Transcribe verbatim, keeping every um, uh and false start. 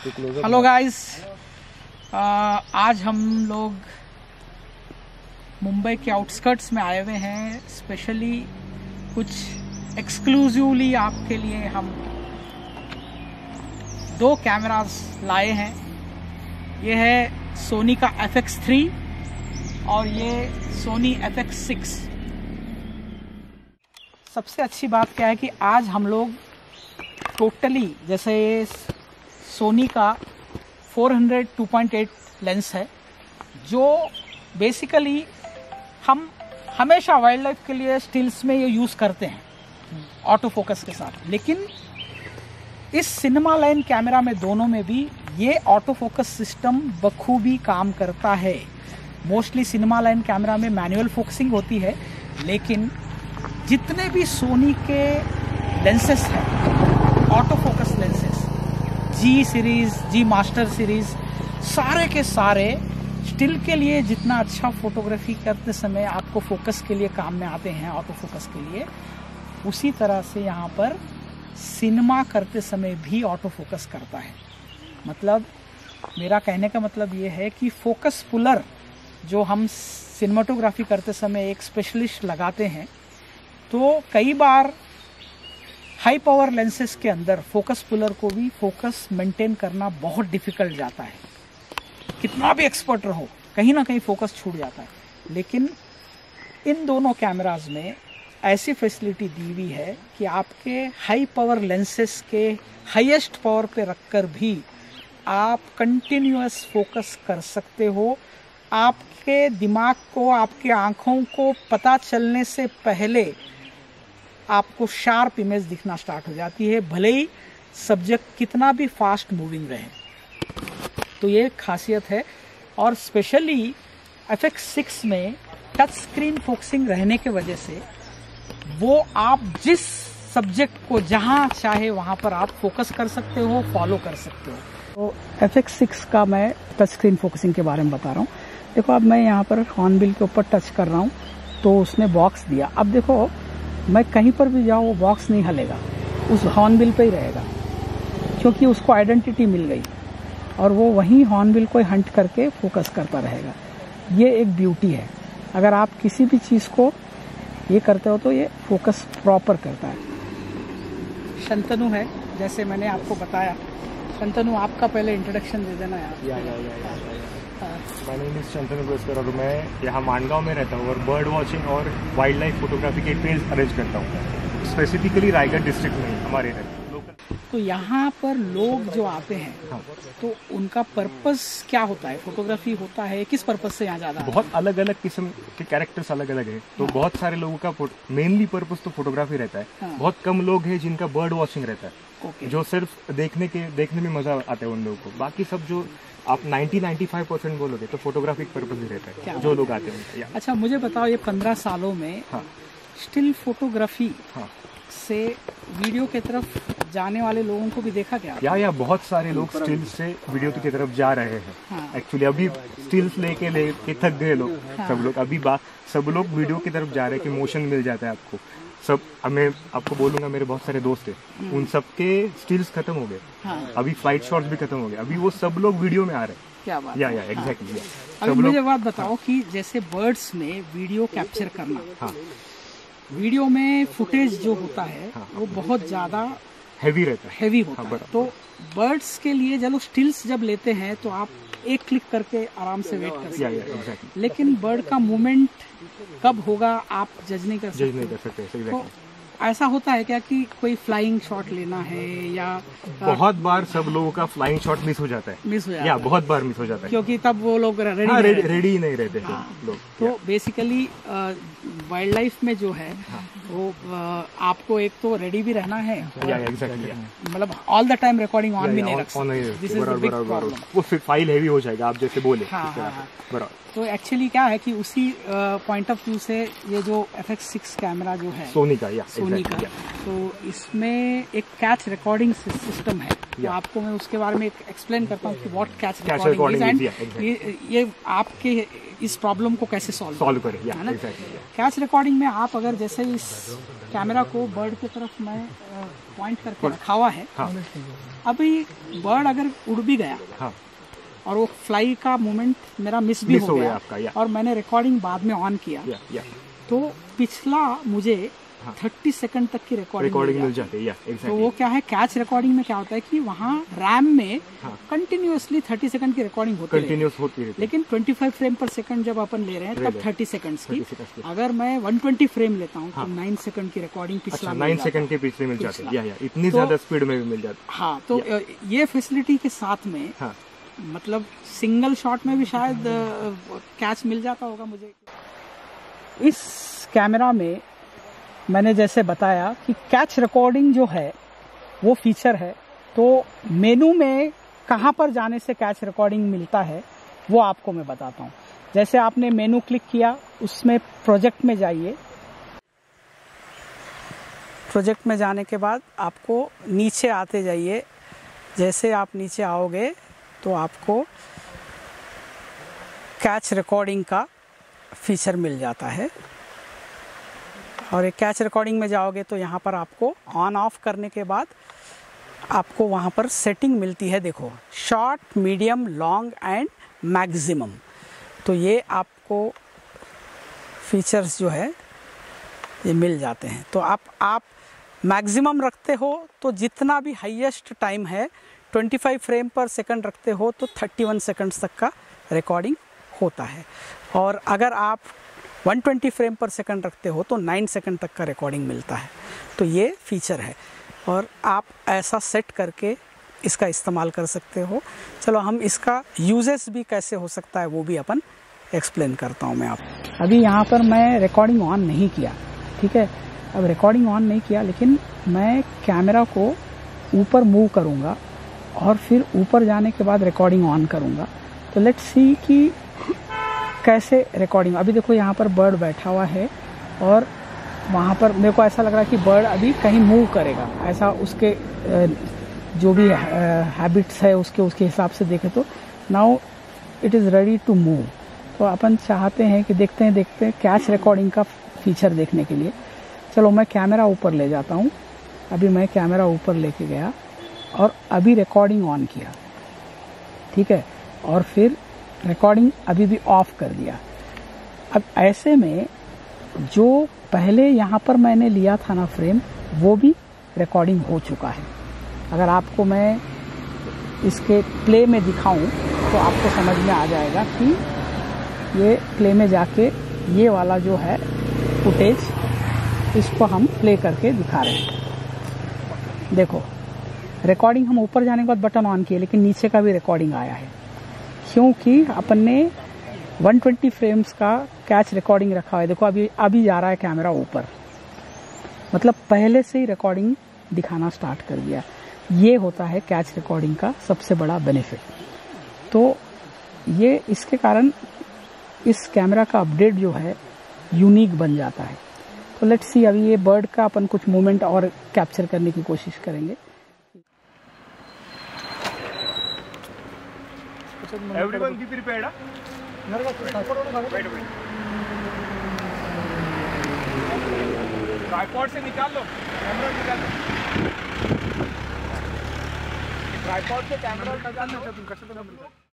Hello guys, आज हम लोग मुंबई के आउटस्कर्ट्स में आए हुए हैं। स्पेशली कुछ एक्सक्लूसिवली आपके लिए हम दो कैमरास लाए हैं। ये है सोनी का एफ एक्स थ्री और ये सोनी एफ एक्स सिक्स। सबसे अच्छी बात क्या है कि आज हम लोग टोटली, जैसे ये सोनी का four hundred two point eight lens है, जो बेसिकली हम हमेशा वाइल्ड लाइफ के लिए स्टिल्स में ये यूज़ करते हैं ऑटो फोकस के साथ। लेकिन इस सिनेमा लाइन कैमरा में दोनों में भी ये ऑटो फोकस सिस्टम बखूबी काम करता है। मोस्टली सिनेमा लाइन कैमरा में मैनुअल फोकसिंग होती है, लेकिन जितने भी सोनी के लेंसेस हैं, auto focus lenses, G series, G master series, सारे के सारे स्टिल के लिए जितना अच्छा फोटोग्राफी करते समय आपको फोकस के लिए काम में आते हैं, ऑटो फोकस के लिए, उसी तरह से यहाँ पर सिनेमा करते समय भी ऑटो फोकस करता है। मतलब मेरा कहने का मतलब ये है कि फोकस पुलर जो हम सिनेमाटोग्राफी करते समय एक स्पेशलिस्ट लगाते हैं, तो कई बार हाई पावर लेंसेस के अंदर फोकस पुलर को भी फोकस मेंटेन करना बहुत डिफिकल्ट जाता है। कितना भी एक्सपर्ट रहो, कहीं ना कहीं फोकस छूट जाता है। लेकिन इन दोनों कैमराज में ऐसी फैसिलिटी दी हुई है कि आपके हाई पावर लेंसेस के हाईएस्ट पावर पे रखकर भी आप कंटिन्यूअस फोकस कर सकते हो। आपके दिमाग को, आपके आँखों को पता चलने से पहले आपको शार्प इमेज दिखना स्टार्ट हो जाती है, भले ही सब्जेक्ट कितना भी फास्ट मूविंग रहे। तो ये खासियत है। और स्पेशली एफ एक्स सिक्स में टच स्क्रीन फोकसिंग रहने के वजह से वो आप जिस सब्जेक्ट को जहां चाहे वहां पर आप फोकस कर सकते हो, फॉलो कर सकते हो। तो एफ एक्स सिक्स का मैं टच स्क्रीन फोकसिंग के बारे में बता रहा हूँ। देखो, अब मैं यहाँ पर हॉर्नबिल के ऊपर टच कर रहा हूँ तो उसने बॉक्स दिया। अब देखो, मैं कहीं पर भी जाऊँ वो बॉक्स नहीं हलेगा, उस हॉर्नबिल पे ही रहेगा, क्योंकि उसको आइडेंटिटी मिल गई और वो वहीं हॉर्नबिल को हंट करके फोकस करता रहेगा। ये एक ब्यूटी है। अगर आप किसी भी चीज़ को ये करते हो तो ये फोकस प्रॉपर करता है। शंतनु है, जैसे मैंने आपको बताया। शंतनु, आपका पहले इंट्रोडक्शन दे देना यार। या, या, या, या, या। My name is शंतनु कुवेस्कर और मैं यहाँ मानगांव में रहता हूँ और बर्ड वॉचिंग और वाइल्ड लाइफ फोटोग्राफी के ट्रेल्स अरेंज करता हूँ, स्पेसिफिकली रायगढ़ डिस्ट्रिक्ट में हमारे है लोकल। तो यहाँ पर लोग जो आते हैं, हाँ, तो उनका पर्पस क्या होता है? फोटोग्राफी होता है, किस पर्पस से यहाँ ज्यादा? बहुत अलग अलग किस्म के कैरेक्टर्स अलग अलग है। तो हाँ, बहुत सारे लोगों का मेनली पर्पस तो फोटोग्राफी रहता है। हाँ, बहुत कम लोग हैं जिनका बर्ड वॉचिंग रहता है, okay, जो सिर्फ देखने के देखने में मजा आता है उन लोगों को। बाकी सब जो आप नब्बे पचानवे परसेंट बोलोगे तो फोटोग्राफिक पर्पस ही रहता है जो लोग आते हैं। अच्छा, मुझे बताओ, ये पंद्रह सालों में हाँ, स्टिल फोटोग्राफी हाँ, से वीडियो की तरफ जाने वाले लोगों को भी देखा क्या? या या बहुत सारे लोग स्टिल से वीडियो की तरफ जा रहे हैं। एक्चुअली हाँ, अभी स्टिल्स लेके लेके थक गए लोग। हाँ, सब लोग अभी बात सब लोग वीडियो की तरफ जा रहे हैं कि मोशन मिल जाता है आपको। सब मैं आपको बोलूंगा, मेरे बहुत सारे दोस्त हैं, उन सबके स्टिल्स खत्म हो गए। हाँ, अभी फ्लाइट शॉट्स भी खत्म हो गए, अभी वो सब लोग वीडियो में आ रहे हैं। क्या बात? या या एग्जैक्टली। अभी मुझे बात बताओ कि जैसे बर्ड्स में वीडियो कैप्चर करना, हाँ, वीडियो में फुटेज जो होता है हाँ, वो बहुत ज्यादा हैवी रहता है हैवी होता हाँ, है। तो बर्ड्स के लिए चलो स्टिल्स जब लेते हैं तो आप एक क्लिक करके आराम से वेट कर सकते हैं। exactly. लेकिन बर्ड का मूवमेंट कब होगा आप जज नहीं कर सकते। जज नहीं कर सकते exactly. तो ऐसा होता है क्या कि कोई फ्लाइंग शॉट लेना है या बहुत बार सब लोगों का फ्लाइंग शॉट मिस हो जाता है मिस हो जाता या है बहुत बार मिस हो जाता है, क्योंकि तब वो लोग रेडी हाँ, रेडी, रेडी नहीं रहते हाँ, लोग। तो बेसिकली वाइल्ड लाइफ में जो है हाँ, वो आ, आपको एक तो रेडी भी रहना है, मतलब all the time recording on भी नहीं रख सकते, वो फिर फाइल हैवी हो जाएगा आप जैसे बोले। हाँ, हाँ, बराबर। तो एक्चुअली क्या है कि उसी पॉइंट ऑफ व्यू से ये जो एफ एक्स सिक्स कैमरा जो है सोनी का या सोनी का, तो इसमें एक कैच रिकॉर्डिंग सिस्टम है। तो आपको मैं उसके बारे में एक्सप्लेन करता हूँ कि what catch recording is. And ये, ये आपके इस प्रॉब्लम को कैसे सॉल्व सॉल्व करें, है ना। exactly, कैच रिकॉर्डिंग में आप अगर जैसे इस कैमरा को बर्ड की तरफ मैं पॉइंट करके रखा हुआ है, हाँ, अभी बर्ड अगर उड़ भी गया, हाँ, और वो फ्लाई का मोमेंट मेरा मिस भी मिस हो गया आपका, या। और मैंने रिकॉर्डिंग बाद में ऑन किया, या, या। तो पिछला मुझे हाँ, तीस सेकंड तक की रिकॉर्डिंग रिकॉर्डिंग मिल जाती है, या, exactly. तो वो क्या है, कैच रिकॉर्डिंग में क्या होता है कि वहाँ रैम में कंटिन्यूअसली हाँ, तीस सेकंड की रिकॉर्डिंग होती है, होती है, लेकिन पच्चीस फ्रेम पर सेकंड जब अपन ले रहे हैं तब तीस सेकंड्स की। अगर मैं एक सौ बीस फ्रेम लेता हूँ हाँ, तो नौ सेकंड की रिकॉर्डिंग पिछला नौ सेकंड के पिछले मिल जाती है, या, या, इतनी ज्यादा स्पीड में भी मिल जाती है। हाँ, तो ये फैसिलिटी के साथ में मतलब सिंगल शॉट में भी शायद कैच मिल जाता होगा मुझे। इस कैमरा में मैंने जैसे बताया कि कैच रिकॉर्डिंग जो है वो फीचर है, तो मेनू में कहाँ पर जाने से कैच रिकॉर्डिंग मिलता है वो आपको मैं बताता हूँ। जैसे आपने मेनू क्लिक किया, उसमें प्रोजेक्ट में जाइए, प्रोजेक्ट में जाने के बाद आपको नीचे आते जाइए। जैसे आप नीचे आओगे तो आपको कैच रिकॉर्डिंग का फीचर मिल जाता है, और एक कैच रिकॉर्डिंग में जाओगे तो यहाँ पर आपको ऑन ऑफ करने के बाद आपको वहाँ पर सेटिंग मिलती है। देखो, short, medium, long and maximum, तो ये आपको फीचर्स जो है ये मिल जाते हैं। तो आप आप मैक्सिमम रखते हो तो जितना भी हाईएस्ट टाइम है पच्चीस फ्रेम पर सेकंड रखते हो तो इकतीस सेकंड्स तक का रिकॉर्डिंग होता है, और अगर आप एक सौ बीस फ्रेम पर सेकंड रखते हो तो नौ सेकंड तक का रिकॉर्डिंग मिलता है। तो ये फीचर है, और आप ऐसा सेट करके इसका इस्तेमाल कर सकते हो। चलो हम इसका यूजेस भी कैसे हो सकता है वो भी अपन एक्सप्लेन करता हूँ मैं आपको। अभी यहाँ पर मैं रिकॉर्डिंग ऑन नहीं किया, ठीक है, अब रिकॉर्डिंग ऑन नहीं किया, लेकिन मैं कैमरा को ऊपर मूव करूँगा और फिर ऊपर जाने के बाद रिकॉर्डिंग ऑन करूँगा। तो लेट्स सी कि कैसे रिकॉर्डिंग। अभी देखो यहाँ पर बर्ड बैठा हुआ है, और वहाँ पर मेरे को ऐसा लग रहा है कि बर्ड अभी कहीं मूव करेगा, ऐसा उसके जो भी हैबिट्स है उसके उसके हिसाब से देखें तो now it is ready to move. तो अपन चाहते हैं कि देखते हैं देखते हैं कैच रिकॉर्डिंग का फीचर देखने के लिए। चलो मैं कैमरा ऊपर ले जाता हूँ। अभी मैं कैमरा ऊपर लेके गया और अभी रिकॉर्डिंग ऑन किया, ठीक है, और फिर रिकॉर्डिंग अभी भी ऑफ कर दिया। अब ऐसे में जो पहले यहाँ पर मैंने लिया था ना फ्रेम, वो भी रिकॉर्डिंग हो चुका है। अगर आपको मैं इसके प्ले में दिखाऊं तो आपको समझ में आ जाएगा कि ये प्ले में जाके ये वाला जो है फुटेज, इसको हम प्ले करके दिखा रहे हैं। देखो, रिकॉर्डिंग हम ऊपर जाने के बाद बटन ऑन किए, लेकिन नीचे का भी रिकॉर्डिंग आया है, क्योंकि अपन ने एक सौ बीस फ्रेम्स का कैच रिकॉर्डिंग रखा है। देखो अभी अभी जा रहा है कैमरा ऊपर, मतलब पहले से ही रिकॉर्डिंग दिखाना स्टार्ट कर दिया। ये होता है कैच रिकॉर्डिंग का सबसे बड़ा बेनिफिट। तो ये इसके कारण इस कैमरा का अपडेट जो है यूनिक बन जाता है। तो लेट्स सी, अभी ये बर्ड का अपन कुछ मूवमेंट और कैप्चर करने की कोशिश करेंगे। Everyone be prepared, huh? Wait, wait. Tripod से निकाल लो, कैमरा निकाल लो, ट्राइपॉड से कैमरा निकाल लो।